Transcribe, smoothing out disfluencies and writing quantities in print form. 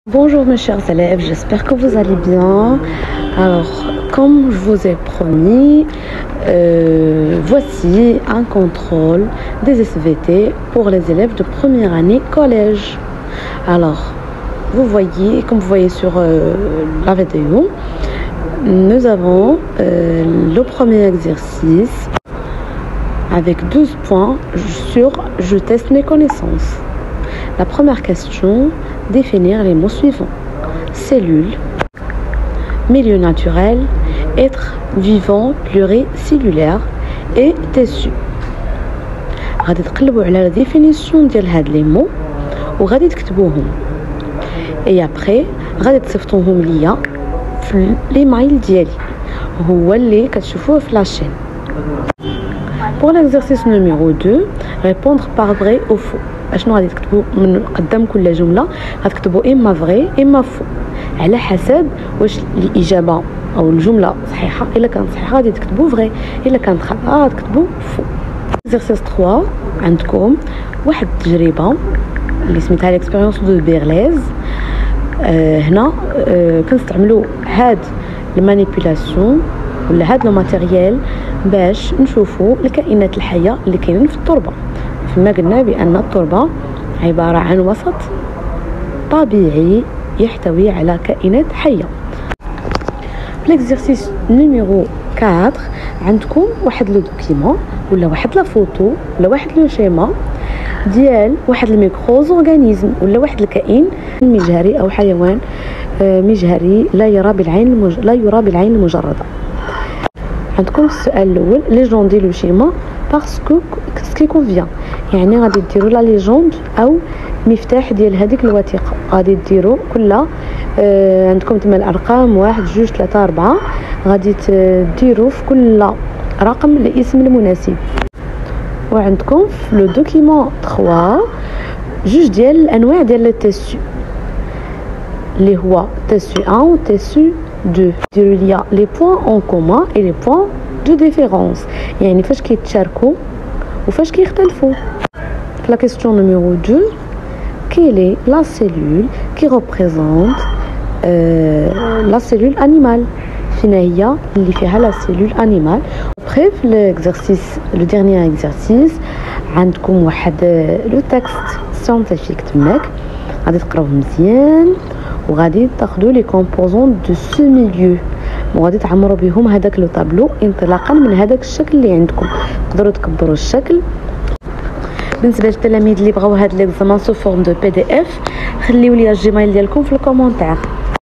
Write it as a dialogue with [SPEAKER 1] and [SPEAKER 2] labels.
[SPEAKER 1] Bonjour mes chers élèves, j'espère que vous allez bien. Alors, comme je vous ai promis, voici un contrôle des SVT pour les élèves de première année collège. Alors, vous voyez, comme vous voyez sur la vidéo, nous avons le premier exercice avec 12 points sur « Je teste mes connaissances ». La première question, définir les mots suivants. Cellule, milieu naturel, être vivant pluricellulaire et tissu. غادي تقلبوا على la définition ديال هاد لي مو وغادي تكتبوهم. Et après غادي تصيفطوهم ليا في الايميل ديالي هو اللي كتشوفوه في لاشين. Pour l'exercice numéro 2, répondre par vrai ou faux. اشنو غادي تكتبوا من قدام كل جمله؟ غتكتبوا اما فري اما فو على حسب واش الاجابه او الجمله صحيحه. الا كانت صحيحه غادي تكتبوا فري، الا كانت خطا غتكتبوا فو. exercice 3 عندكم واحد التجربه اللي سميتها ليكسبيريونس دو بيرليز. هنا كنستعملوا هاد المانيبيولاسيون ولا هاد لو ماتيريال باش نشوفوا الكائنات الحيه اللي كاينين في التربه. فيما قلنا بأن التربة عبارة عن وسط طبيعي يحتوي على كائنات حية. l'exercice numéro 4 عندكم واحد لو دوكيمون ولا واحد لا فوتو ولا واحد لو شيما ديال واحد الميكروز اورغانيزم ولا واحد الكائن مجهري او حيوان مجهري لا يرى بالعين المجردة. عندكم السؤال الاول ليجوندي لو شيما باسكو سكي كونفيان، يعني غادي ديروا لا ليجوند او مفتاح ديال هذيك الوثيقه. غادي ديروا كل عندكم تما الارقام 1 2 3 4 غادي تديروا في كل رقم الاسم المناسب. وعندكم في لو دوكيمون 3 جوج ديال الانواع ديال التيسو اللي هو تيسو 1 و تيسو 2. ديروا ليا لي بوين اون كومون اي لي بوين دو ديفيرونس، يعني فاش كيتشاركوا وفاش كيختلفوا. La question numéro 2, quelle est la cellule qui représente la cellule animale? فين هي اللي فيها la cellule animale? Après l'exercice, le dernier exercice, عندكم واحد le texte scientifique تماك غادي تقراوه مزيان وغادي تاخذوا لي كومبوزون دو سو ميليو وغادي تعمروا بهم هذاك لو طابلو انطلاقا من هذاك الشكل اللي عندكم. تقدروا تكبروا الشكل. بالنسبه للتلاميذ اللي بغاو هاد ليكزامان سو فورم دو PDF خليو لي الجيميل ديالكم في الكومونتير.